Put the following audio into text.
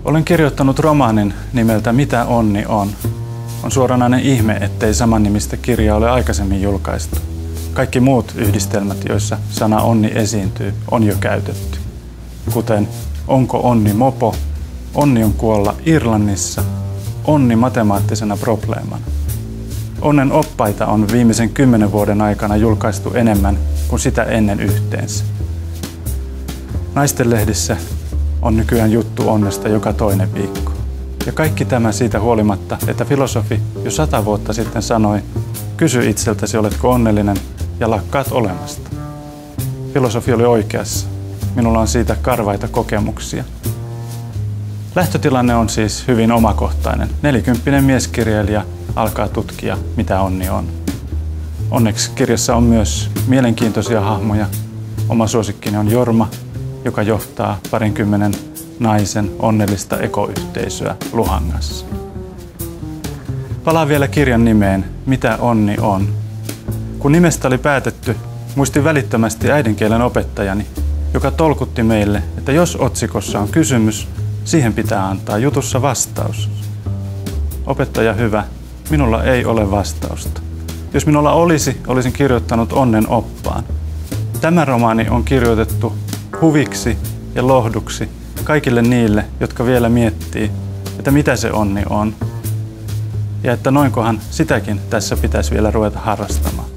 Olen kirjoittanut romaanin nimeltä Mitä onni on. On suoranainen ihme, ettei samannimistä kirjaa ole aikaisemmin julkaistu. Kaikki muut yhdistelmät, joissa sana onni esiintyy, on jo käytetty. Kuten Onko onni mopo, Onni on kuolla Irlannissa, Onni matemaattisena probleemana. Onnen oppaita on viimeisen 10 vuoden aikana julkaistu enemmän kuin sitä ennen yhteensä. Naistenlehdissä on nykyään juttu onnesta joka toinen viikko. Ja kaikki tämä siitä huolimatta, että filosofi jo 100 vuotta sitten sanoi, kysy itseltäsi, oletko onnellinen, ja lakkaat olemasta. Filosofi oli oikeassa. Minulla on siitä karvaita kokemuksia. Lähtötilanne on siis hyvin omakohtainen. 40 mieskirjailija alkaa tutkia, mitä onni on. Onneksi kirjassa on myös mielenkiintoisia hahmoja. Oma suosikkini on Jorma, joka johtaa 20 naisen onnellista ekoyhteisöä Luhangassa. Palaan vielä kirjan nimeen, Mitä onni on. Kun nimestä oli päätetty, muistin välittömästi äidinkielen opettajani, joka tolkutti meille, että jos otsikossa on kysymys, siihen pitää antaa jutussa vastaus. Opettaja hyvä, minulla ei ole vastausta. Jos minulla olisi, olisin kirjoittanut onnen oppaan. Tämä romaani on kirjoitettu huviksi ja lohduksi kaikille niille, jotka vielä miettii, että mitä se onni on. Ja että noinkohan sitäkin tässä pitäisi vielä ruveta harrastamaan.